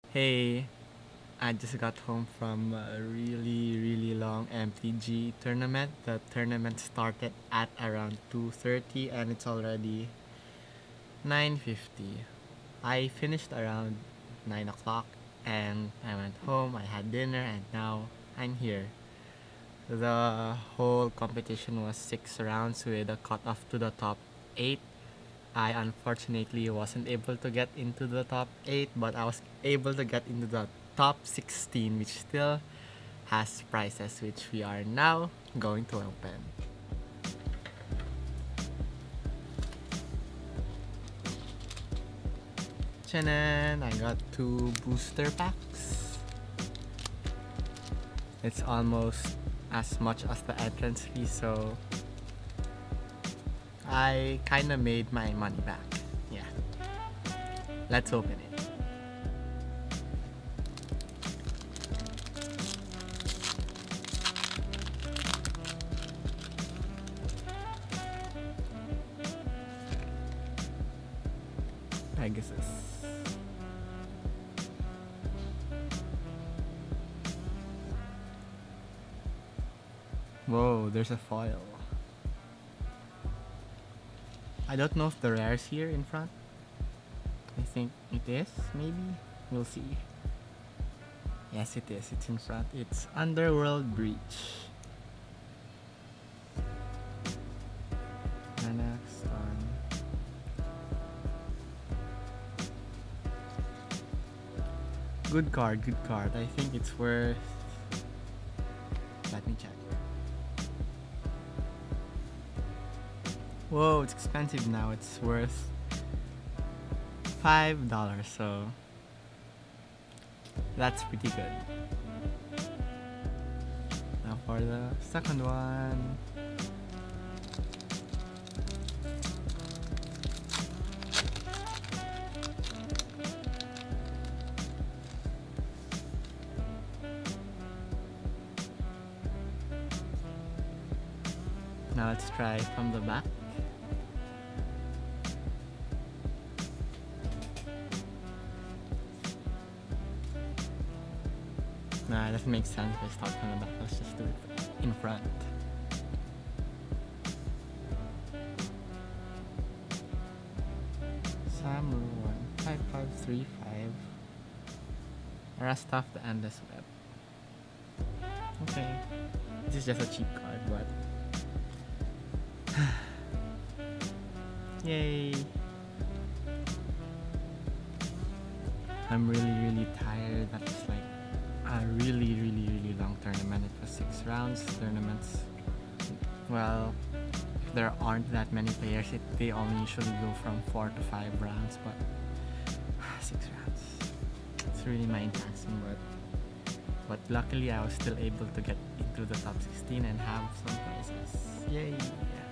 Hey, I just got home from a really long MTG tournament. The tournament started at around 2:30 and it's already 9:50. I finished around 9 o'clock and I went home, I had dinner, and now I'm here. The whole competition was 6 rounds with a cutoff to the top 8. I unfortunately wasn't able to get into the top 8, but I was able to get into the top 16, which still has prizes, which we are now going to open. Chanan, I got 2 booster packs. It's almost as much as the entrance fee, so I kinda made my money back. Yeah. Let's open it. Pegasus. Whoa, there's a foil. I don't know if the rare is here in front. I think it is, maybe? We'll see. Yes, it is. It's in front. It's Underworld Breach. Next on. Good card, good card. I think it's worth. Let me check. Whoa, it's expensive now. It's worth $5, so that's pretty good. Now for the second one. Now let's try from the back. Nah, it doesn't make sense if I start from the back. Let's just do it in front. Samu 15535. Rastaf the Endless Web. Okay. This is just a cheap card, but yay! I'm really tired. That's like a really long tournament. It was 6 rounds. Tournaments, well, if there aren't that many players, they only usually go from 4 to 5 rounds, but 6 rounds. It's really mind taxing, but luckily I was still able to get into the top 16 and have some prizes. Yay!